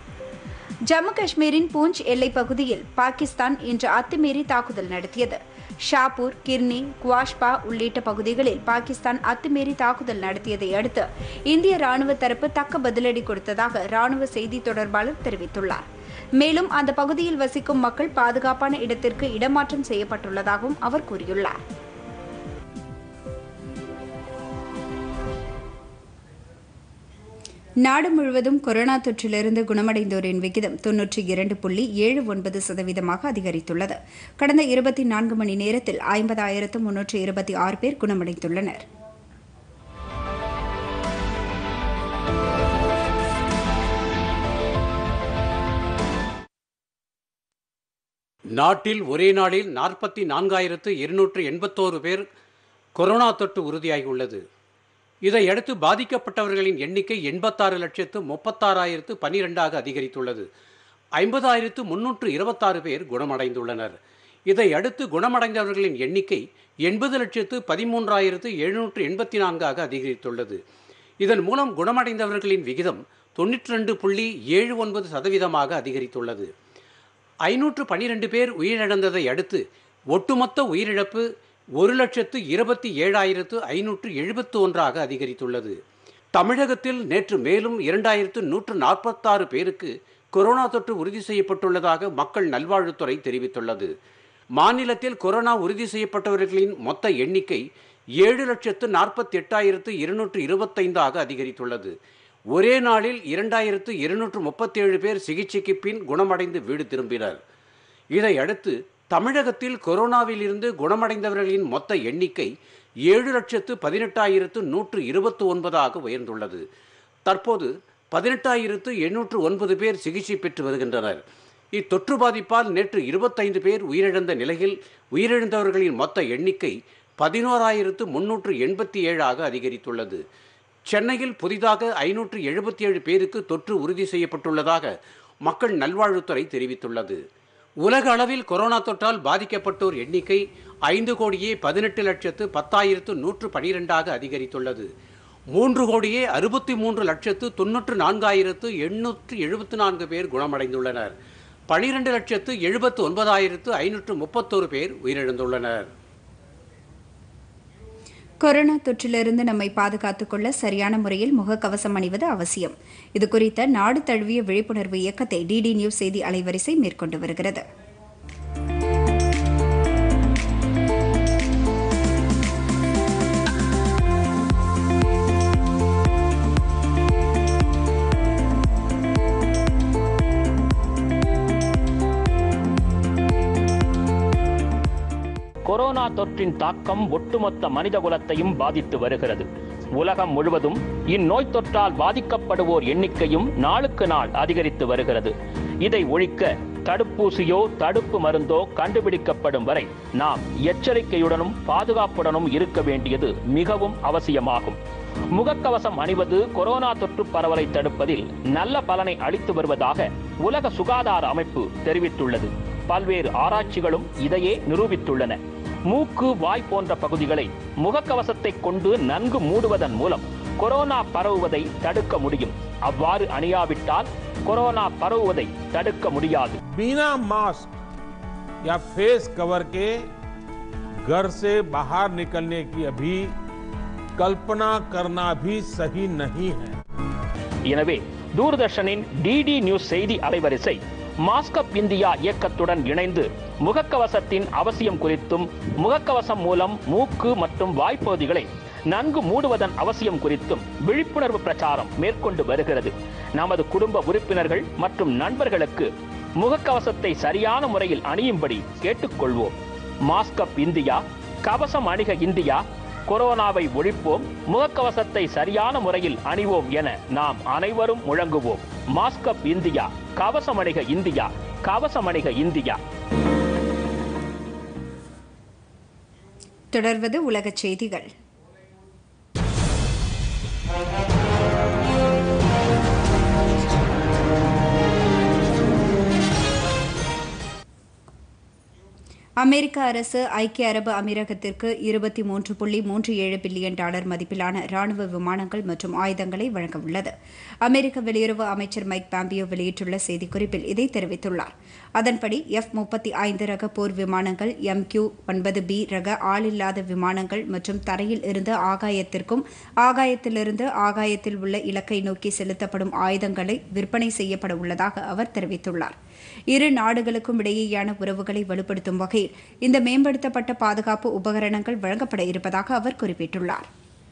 ஜம்மு காஷ்மீரின் பூஞ்ச் எல்லைப் பகுதியில் பாகிஸ்தான் இன்று அத்துமீறி தாக்குதல் நடத்தியது. ஷாப்பூர், கிர்னி, குவாஷ்பா உள்ளிட்ட பகுதிகளில் பாகிஸ்தான் அத்துமீறி தாக்குதல் நடத்தியதை அடுத்து இந்திய ராணுவ தரப்பு தக்க பதிலடி கொடுத்ததாக ராணுவ செய்தி தொடர்பாளர் தெரிவித்துள்ளார். மேலும் அந்த பகுதியில் வசிக்கும் மக்கள் பாதுகாப்பான இடத்திற்கு இடமாற்றம் செய்யப்பட்டுள்ளதாகவும் அவர் கூறியுள்ளார். நாடு முழுவதும் கொரோனா தொற்றிலிருந்து குணமடைந்தோரின் விகிதம் தொன்னூற்றி இரண்டு புள்ளி ஏழு ஒன்பது சதவீதமாக அதிகரித்துள்ளது. கடந்த இருபத்தி நான்கு மணி நேரத்தில் ஐம்பதாயிரத்து முன்னூற்று இருபத்தி ஆறு பேர் குணமடைந்துள்ளனர். நாட்டில் ஒரே நாளில் நாற்பத்தி நான்காயிரத்து இருநூற்று எண்பத்தோரு பேர் கொரோனா தொற்று உறுதியாகியுள்ளது. இதையடுத்து பாதிக்கப்பட்டவர்களின் எண்ணிக்கை எண்பத்தாறு லட்சத்து முப்பத்தாறாயிரத்து பனிரெண்டாக அதிகரித்துள்ளது. ஐம்பதாயிரத்து முன்னூற்று இருபத்தாறு பேர் குணமடைந்துள்ளனர். இதையடுத்து குணமடைந்தவர்களின் எண்ணிக்கை எண்பது லட்சத்து பதிமூன்றாயிரத்து எழுநூற்று எண்பத்தி நான்காக அதிகரித்துள்ளது. இதன் மூலம் குணமடைந்தவர்களின் விகிதம் தொன்னூற்றி ரெண்டு புள்ளி ஏழு ஒன்பது சதவீதமாக அதிகரித்துள்ளது. ஐநூற்று பனிரெண்டு பேர் உயிரிழந்ததை அடுத்து ஒட்டுமொத்த உயிரிழப்பு ஒரு லட்சத்து இருபத்தி ஏழாயிரத்து ஐநூற்று எழுபத்து ஒன்றாக அதிகரித்துள்ளது. தமிழகத்தில் நேற்று மேலும் இரண்டாயிரத்து நூற்று நாற்பத்தாறு பேருக்கு கொரோனா தொற்று உறுதி செய்யப்பட்டுள்ளதாக மக்கள் நல்வாழ்வுத்துறை தெரிவித்துள்ளது. மாநிலத்தில் கொரோனா உறுதி செய்யப்பட்டவர்களின் மொத்த எண்ணிக்கை ஏழு லட்சத்து நாற்பத்தி எட்டாயிரத்து இருநூற்று இருபத்தைந்தாக அதிகரித்துள்ளது. ஒரே நாளில் இரண்டாயிரத்து இருநூற்று முப்பத்தி ஏழு பேர் சிகிச்சைக்கு பின் குணமடைந்து வீடு திரும்பினர். இதையடுத்து தமிழகத்தில் கொரோனாவில் இருந்து குணமடைந்தவர்களின் மொத்த எண்ணிக்கை ஏழு லட்சத்து பதினெட்டாயிரத்து நூற்று இருபத்தி ஒன்பதாக உயர்ந்துள்ளது. தற்போது பதினெட்டாயிரத்து எண்ணூற்று ஒன்பது பேர் சிகிச்சை பெற்று வருகின்றனர். இத்தொற்று பாதிப்பால் நேற்று இருபத்தைந்து பேர் உயிரிழந்த நிலையில் உயிரிழந்தவர்களின் மொத்த எண்ணிக்கை பதினோராயிரத்து முன்னூற்று எண்பத்தி ஏழாக அதிகரித்துள்ளது. சென்னையில் புதிதாக ஐநூற்று எழுபத்தி ஏழு பேருக்கு தொற்று உறுதி செய்யப்பட்டுள்ளதாக மக்கள் நல்வாழ்வுத்துறை தெரிவித்துள்ளது. உலக அளவில் கொரோனா தொற்றால் பாதிக்கப்பட்டோர் எண்ணிக்கை ஐந்து கோடியே பதினெட்டு லட்சத்து பத்தாயிரத்து நூற்று பனிரெண்டாக அதிகரித்துள்ளது. மூன்று கோடியே அறுபத்தி மூன்று லட்சத்து தொன்னூற்று நான்காயிரத்து எண்ணூற்று எழுபத்தி நான்கு பேர் குணமடைந்துள்ளனர். பனிரெண்டு லட்சத்து எழுபத்து ஒன்பதாயிரத்து ஐநூற்று முப்பத்தோரு பேர் உயிரிழந்துள்ளனர். கொரோனா தொற்றிலிருந்து நம்மை பாதுகாத்துக் கொள்ள சரியான முறையில் முகக்கவசம் அணிவது அவசியம். இதுகுறித்த நாடு தழுவிய விழிப்புணர்வு இயக்கத்தை டிடி நியூஸ் செய்தி அலைவரிசை மேற்கொண்டு வருகிறது. கொரோனா தொற்றின் தாக்கம் ஒட்டுமொத்த மனிதகுலத்தையும் பாதித்து வருகிறது. உலகம் முழுவதும் இந்நோய் தொற்றால் பாதிக்கப்படுவோர் எண்ணிக்கையும் நாளுக்கு நாள் அதிகரித்து வருகிறது. இதை ஒழிக்க தடுப்பூசியோ தடுப்பு மருந்தோ கண்டுபிடிக்கப்படும் வரை நாம் எச்சரிக்கையுடனும் பாதுகாப்புடனும் இருக்க வேண்டியது மிகவும் அவசியமாகும். முகக்கவசம் அணிவது கொரோனா தொற்று பரவலை தடுப்பதில் நல்ல பலனை அளித்து வருவதாக உலக சுகாதார அமைப்பு தெரிவித்துள்ளது. பல்வேறு ஆராய்ச்சிகளும் இதையே நிரூபித்துள்ளன. மூக்கு, வாய் போன்ற பகுதிகளை முகக்கவசத்தை கொண்டு நன்கு மூடுவதன் மூலம் கொரோனா பரவுவதை தடுக்க முடியும். அவ்வாறு அணியாவிட்டால் கொரோனா பரவுவதை தடுக்க முடியாது. बिना मास्क या फेस कवर के घर से बाहर निकलने की अभी कल्पना करना भी सही नहीं है. எனவே தூர்தர்ஷனின் டிடி நியூஸ் செய்தி அலைவரிசை மாஸ்க் அப் இந்தியா இயக்கத்துடன் இணைந்து முகக்கவசத்தின் அவசியம் குறித்தும் முகக்கவசம் மூலம் மூக்கு மற்றும் வாய்ப்பகுதிகளை நன்கு மூடுவதன் அவசியம் குறித்தும் விழிப்புணர்வு பிரச்சாரம் மேற்கொண்டு வருகிறது. நமது குடும்ப உறுப்பினர்கள் மற்றும் நண்பர்களுக்கு முகக்கவசத்தை சரியான முறையில் அணியும்படி கேட்டுக்கொள்வோம். மாஸ்க் அப் இந்தியா, கவசம் அணிக இந்தியா, கொரோனாவை ஒழிப்போம், முகக்கவசத்தை சரியான முறையில் அணிவோம் என நாம் அனைவரும் முழங்குவோம். மாஸ்க் அப் இந்தியா, கவசம் அணிக இந்தியா, கவசம் அணிக இந்தியா. தொடர்வது உலகச் செய்திகள். அமெரிக்க அரசு ஐக்கிய அரபு அமீரகத்திற்கு இருபத்தி மூன்று புள்ளி மூன்று ஏழு பில்லியன் டாலர் மதிப்பிலான ராணுவ விமானங்கள் மற்றும் ஆயுதங்களை வழங்க உள்ளது. அமெரிக்க வெளியுறவு அமைச்சர் மைக் பாம்பியோ வெளியிட்டுள்ள செய்திக்குறிப்பில் இதை தெரிவித்துள்ளார். அதன்படி எஃப் முப்பத்தி ஐந்து ரக போர் விமானங்கள், எம் கியூ ஒன்பது பி ரக ஆளில்லாத விமானங்கள் மற்றும் தரையில் இருந்து ஆகாயத்திற்கும் ஆகாயத்திலிருந்து ஆகாயத்தில் உள்ள இலக்கை நோக்கி செலுத்தப்படும் ஆயுதங்களை விற்பனை செய்யப்பட உள்ளதாக அவர் தெரிவித்துள்ளார். இரு நாடுகளுக்கும் இடையேயான உறவுகளை வலுப்படுத்தும் வகையில் இந்த மேம்படுத்தப்பட்ட பாதுகாப்பு உபகரணங்கள் வழங்கப்பட இருப்பதாக அவர் குறிப்பிட்டுள்ளார்.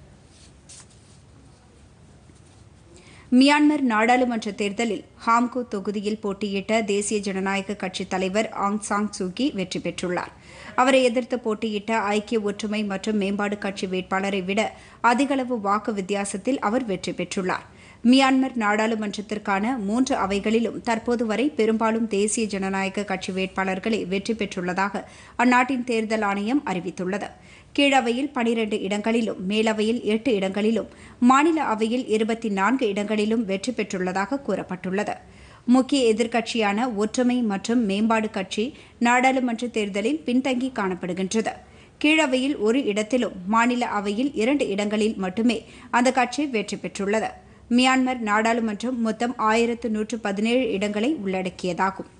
மியான்மர் நாடாளுமன்ற தேர்தலில் ஹாம்கோ தொகுதியில் போட்டியிட்ட தேசிய ஜனநாயக கட்சித் தலைவர் ஆங் சாங் சூகி வெற்றி பெற்றுள்ளார். அவரை எதிர்த்து போட்டியிட்ட ஐக்கிய ஒற்றுமை மற்றும் மேம்பாடு கட்சி வேட்பாளரை விட அதிகளவு வாக்கு வித்தியாசத்தில் அவர் வெற்றி பெற்றுள்ளார். மியான்மர் நாடாளுமன்றத்திற்கான மூன்று அவைகளிலும் தற்போது வரை பெரும்பாலும் தேசிய ஜனநாயக கட்சி வேட்பாளர்களே வெற்றி பெற்றுள்ளதாக அந்நாட்டின் தேர்தல் ஆணையம் அறிவித்துள்ளது. கீழவையில் பனிரண்டு இடங்களிலும் மேலவையில் எட்டு இடங்களிலும் மாநில அவையில் இருபத்தி நான்கு இடங்களிலும் வெற்றி பெற்றுள்ளதாக கூறப்பட்டுள்ளது. முக்கிய எதிர்க்கட்சியான ஒற்றுமை மற்றும் மேம்பாடு கட்சி நாடாளுமன்ற தேர்தலில் பின்தங்கி காணப்படுகின்றது. கீழவையில் ஒரு இடத்திலும் மாநில அவையில் இரண்டு இடங்களில் மட்டுமே அந்த கட்சி வெற்றி பெற்றுள்ளது. மியான்மர் நாடாளுமன்றம் மொத்தம் ஆயிரத்து நூற்று பதினேழு இடங்களை உள்ளடக்கியதாகும்.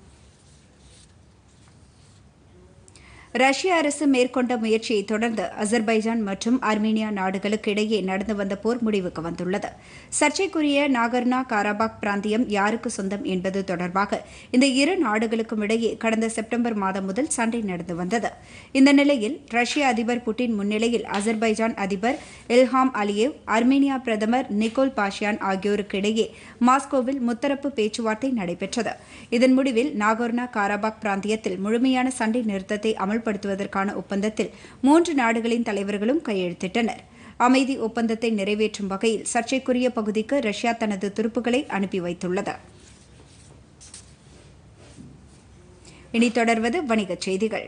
ரஷ்ய அரசு மேற்கொண்ட முயற்சியை தொடர்ந்து அசர்பைஜான் மற்றும் அர்மீனியா நாடுகளுக்கு இடையே நடந்து வந்த போர் முடிவுக்கு வந்துள்ளது. சர்ச்சைக்குரிய நாகர்னா காராபாக் பிராந்தியம் யாருக்கு சொந்தம் என்பது தொடர்பாக இந்த இரு நாடுகளுக்கும் இடையே கடந்த செப்டம்பர் மாதம் முதல் சண்டை நடந்து வந்தது. இந்த நிலையில் ரஷ்ய அதிபர் புட்டின் முன்னிலையில் அசர்பைஜான் அதிபர் இல்ஹாம் அலியேவ், அர்மீனியா பிரதமர் நிக்கோல் பாஷியான் ஆகியோருக்கு இடையே மாஸ்கோவில் முத்தரப்பு பேச்சுவார்த்தை நடைபெற்றது. இதன் முடிவில் நாகோர்னா காராபாக் பிராந்தியத்தில் முழுமையான சண்டை நிறுத்தத்தை அமல் படுத்துவதற்கான ஒப்பந்தத்தில் மூன்று நாடுகளின் தலைவர்களும் கையெழுத்திட்டனர். அமைதி ஒப்பந்தத்தை நிறைவேற்றும் வகையில் சர்ச்சைக்குரிய பகுதிக்கு ரஷ்யா தனது துருப்புகளை அனுப்பி வைத்துள்ளது. இனி தொடர்வது வணிகச் செய்திகள்.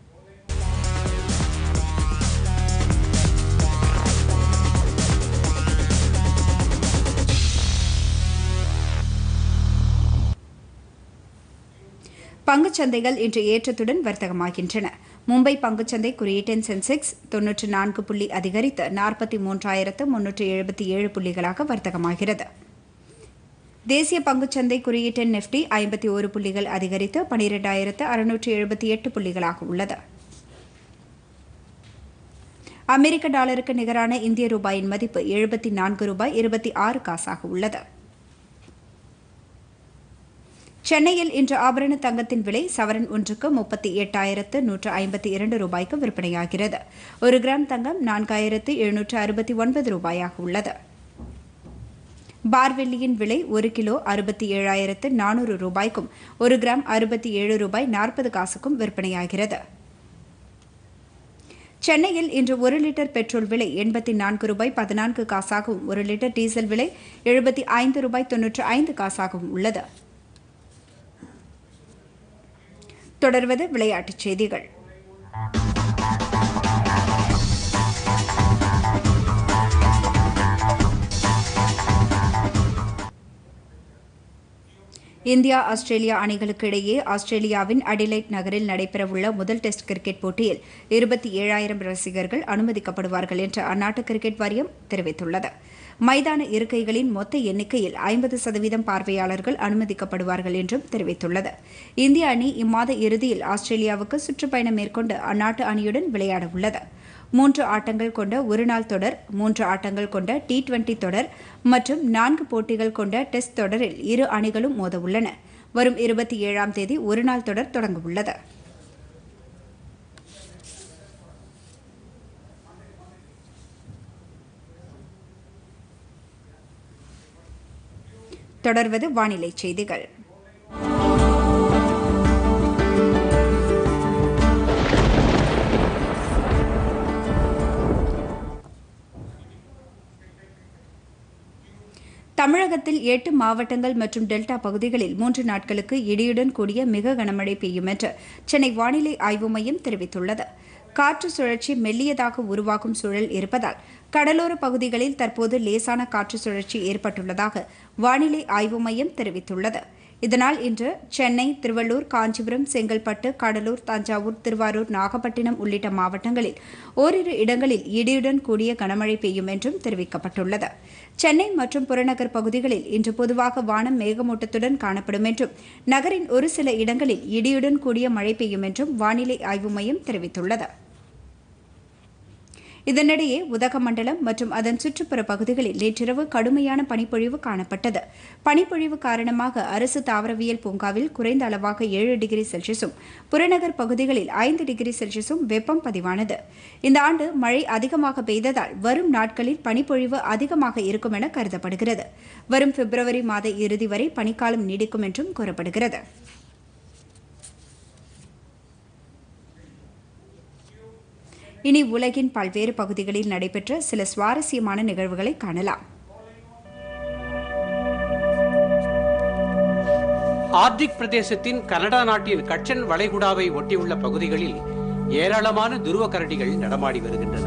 பங்குச்சந்தைகள் இன்று ஏற்றத்துடன் வர்த்தகமாகின்றன. மும்பை பங்குச்சந்தை குறியீட்டின் சென்செக்ஸ் தொன்னூற்று நான்கு புள்ளி அதிகரித்து நாற்பத்தி மூன்றாயிரத்து முன்னூற்று எழுபத்தி ஏழு புள்ளிகளாக வர்த்தகமாகிறது. தேசிய பங்குச்சந்தை குறியீட்டின் நிப்டி ஐம்பத்தி ஒரு புள்ளிகள் அதிகரித்து பனிரெண்டாயிரத்து அறுநூற்று எழுபத்தி எட்டு புள்ளிகளாக உள்ளது. அமெரிக்க டாலருக்கு நிகரான இந்திய ரூபாயின் மதிப்பு எழுபத்தி நான்கு ரூபாய் இருபத்தி ஆறு காசாக உள்ளது. சென்னையில் இன்று ஆபரண தங்கத்தின் விலை சவரன் ஒன்றுக்கு முப்பத்தி எட்டாயிரத்து நூற்று ஐம்பத்தி இரண்டு ரூபாய்க்கு விற்பனையாகிறது. ஒரு கிராம் தங்கம் நான்காயிரத்து எழுநூற்று அறுபத்தி ஒன்பது ரூபாயாக உள்ளது. பார்வெள்ளியின் விலை ஒரு கிலோ அறுபத்தி ஏழாயிரத்து நானூறு ரூபாய்க்கும் ஒரு கிராம் அறுபத்தி ஏழு ரூபாய் நாற்பது காசுக்கும் விற்பனையாகிறது. சென்னையில் இன்று ஒரு லிட்டர் பெட்ரோல் விலை எண்பத்தி நான்கு ரூபாய் பதினான்கு காசாகவும் ஒரு லிட்டர் டீசல் விலை எழுபத்தி ஐந்து ரூபாய் தொன்னூற்று ஐந்து காசாகவும் உள்ளது. தொடர்வது விளையாட்டுச் செய்திகள். இந்தியா ஆஸ்திரேலியா அணிகளுக்கு இடையே ஆஸ்திரேலியாவின் அடிலைட் நகரில் நடைபெறவுள்ள முதல் டெஸ்ட் கிரிக்கெட் போட்டியில் இருபத்தி ஏழாயிரம் ரசிகர்கள் அனுமதிக்கப்படுவார்கள் என்று அந்நாட்டு கிரிக்கெட் வாரியம் தெரிவித்துள்ளது. மைதான இருக்கைகளின் மொத்த எண்ணிக்கையில் ஐம்பது சதவீதம் பார்வையாளர்கள் அனுமதிக்கப்படுவார்கள் என்றும் தெரிவித்துள்ளது. இந்திய அணி இம்மாத இறுதியில் ஆஸ்திரேலியாவுக்கு சுற்றுப்பயணம் மேற்கொண்டு அந்நாட்டு அணியுடன் விளையாட உள்ளது. மூன்று ஆட்டங்கள் கொண்ட ஒருநாள் தொடர், மூன்று ஆட்டங்கள் கொண்ட டி டுவெண்டி தொடர் மற்றும் நான்கு போட்டிகள் கொண்ட டெஸ்ட் தொடரில் இரு அணிகளும் மோதவுள்ளன. வரும் இருபத்தி ஏழாம் தேதி ஒருநாள் தொடர் தொடங்கவுள்ளது. தொடர்வது வானிலை செய்திகள். தமிழகத்தில் எட்டு மாவட்டங்கள் மற்றும் டெல்டா பகுதிகளில் மூன்று நாட்களுக்கு இடியுடன் கூடிய மிக கனமழை பெய்யும் என்று சென்னை வானிலை ஆய்வு மையம் தெரிவித்துள்ளது. காற்று சுழற்சி மெல்லியதாக உருவாகும் சூழல் இருப்பதால் கடலோர பகுதிகளில் தற்போது லேசான காற்று சுழற்சி ஏற்பட்டுள்ளதாக வானிலை ஆய்வு மையம் தெரிவித்துள்ளது. இதனால் இன்று சென்னை, திருவள்ளூர், காஞ்சிபுரம், செங்கல்பட்டு, கடலூர், தஞ்சாவூர், திருவாரூர், நாகப்பட்டினம் உள்ளிட்ட மாவட்டங்களில் ஓரிரு இடங்களில் இடியுடன் கூடிய கனமழை பெய்யும் என்றும் தெரிவிக்கப்பட்டுள்ளது. சென்னை மற்றும் புறநகர் பகுதிகளில் இன்று பொதுவாக வானம் மேகமூட்டத்துடன் காணப்படும் என்றும் நகரின் ஒரு சில இடங்களில் இடியுடன் கூடிய மழை பெய்யும் என்றும் வானிலை ஆய்வு மையம் தெரிவித்துள்ளது. இதனிடையே உதகமண்டலம் மற்றும் அதன் சுற்றுப்புற பகுதிகளில் நேற்றிரவு கடுமையான பனிப்பொழிவு காணப்பட்டது. பனிப்பொழிவு காரணமாக அரசு தாவரவியல் பூங்காவில் குறைந்த அளவாக ஏழு டிகிரி செல்சியஸும், புறநகர் பகுதிகளில் ஐந்து டிகிரி செல்சியஸும் வெப்பம் பதிவானது. இந்த ஆண்டு மழை அதிகமாக பெய்ததால் வரும் நாட்களில் பனிப்பொழிவு அதிகமாக இருக்கும் என கருதப்படுகிறது. வரும் பிப்ரவரி மாத இறுதி வரை பனிக்காலம் நீடிக்கும் என்றும் கூறப்படுகிறது. இனி உலகின் பல்வேறு பகுதிகளில் நடைபெற்ற சில சுவாரஸ்யமான நிகழ்வுகளை காணலாம். ஆர்டிக் பிரதேசத்தின் கனடா நாட்டின் கட்சன் வளைகுடாவை ஒட்டியுள்ள பகுதிகளில் ஏராளமான துருவ கரடிகள் நடமாடி வருகின்றன.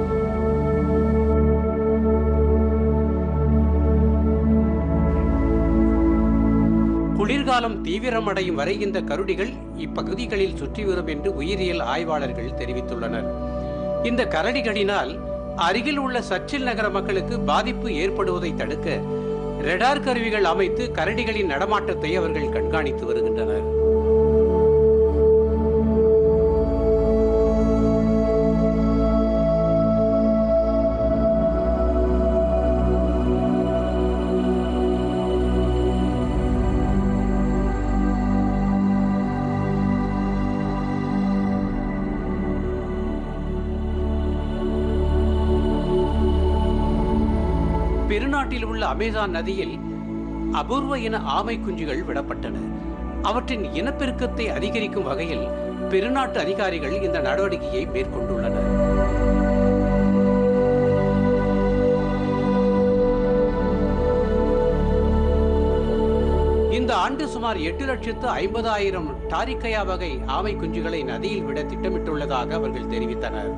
குளிர்காலம் தீவிரமடையும் வரை இந்த கரடிகள் இப்பகுதிகளில் சுற்றி வரும் என்று உயிரியல் ஆய்வாளர்கள் தெரிவித்துள்ளனர். இந்த கரடிகளினால் அருகில் உள்ள சர்ச்சில் நகர மக்களுக்கு பாதிப்பு ஏற்படுவதை தடுக்க ரேடார் கருவிகள் அமைத்து கரடிகளின் நடமாட்டத்தை அவர்கள் கண்காணித்து வருகின்றனர். பெருநாட்டில் உள்ள அமேசான் நதியில் அபூர்வ இன ஆமை குஞ்சுகள் விடப்பட்டன. அவற்றின் இனப்பெருக்கத்தை அதிகரிக்கும் வகையில் பெருநாட்டு அதிகாரிகள் இந்த நடவடிக்கையை மேற்கொண்டுள்ளனர். இந்த ஆண்டு சுமார் எட்டு லட்சத்து ஐம்பதாயிரம் டாரிக்கையா வகை ஆமை குஞ்சுகளை நதியில் விட திட்டமிட்டுள்ளதாக அவர்கள் தெரிவித்தனர்.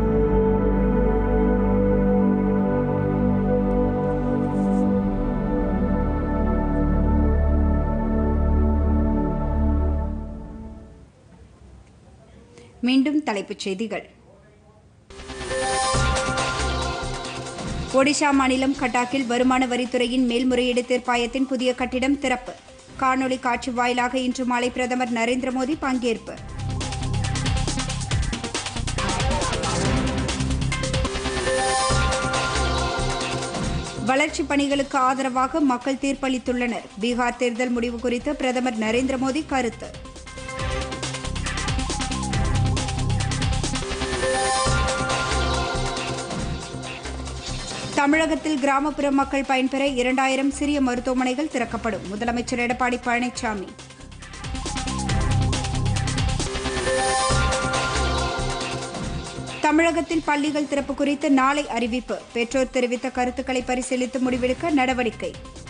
மீண்டும் தலைப்புச் செய்திகள். ஒடிஷா மாநிலம் கட்டாக்கில் வருமான வரித்துறையின் மேல்முறையீடு தீர்ப்பாயத்தின் புதிய கட்டிடம் திறப்பு. காணொலி காட்சி வாயிலாக இன்று மாலை பிரதமர் நரேந்திர மோடி பங்கேற்பு. வளர்ச்சிப் பணிகளுக்கு ஆதரவாக மக்கள் தீர்ப்பளித்துள்ளனர். பீகார் தேர்தல் முடிவு குறித்து பிரதமர் நரேந்திர மோடி கருத்து. தமிழகத்தில் கிராமப்புற மக்கள் பயன்பெற இரண்டாயிரம் சிறிய மருத்துவமனைகள் திறக்கப்படும். முதலமைச்சர் எடப்பாடி பழனிசாமி. தமிழகத்தில் பள்ளிகள் திறப்பு குறித்து நாளை அறிவிப்பு. பெற்றோர் தெரிவித்த கருத்துக்களை பரிசீலித்து முடிவெடுக்க நடவடிக்கை.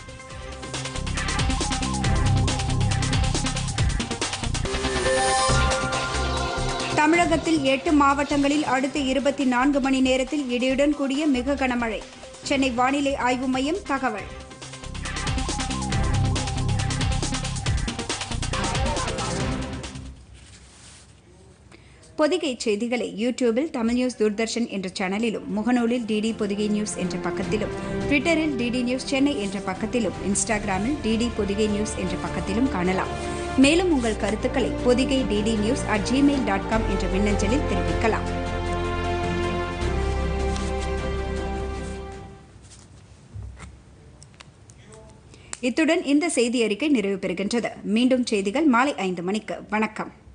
தமிழகத்தில் எட்டு மாவட்டங்களில் அடுத்த இருபத்தி நான்கு மணி நேரத்தில் இடியுடன் கூடிய மிக கனமழை. சென்னை வானிலை ஆய்வு மையம் தகவல். பொதிகை செய்திகளை யூடியூபில் தமிழ் நியூஸ் தூர்தர்ஷன் என்ற சேனலிலும், முகநூலில் டிடி பொதிகை நியூஸ் என்ற பக்கத்திலும், ட்விட்டரில் டிடி நியூஸ் சென்னை என்ற பக்கத்திலும், இன்ஸ்டாகிராமில் டிடி பொதிகை நியூஸ் என்ற பக்கத்திலும் காணலாம். மேலும் உங்கள் கருத்துக்களை Podhigai DD news at Gmail dot com என்ற மின்னஞ்சலில் தெரிவிக்கலாம். இத்துடன் இந்த செய்தி அறிக்கை நிறைவு பெறுகின்றது. மீண்டும் செய்திகள் மாலை ஐந்து மணிக்கு. வணக்கம்.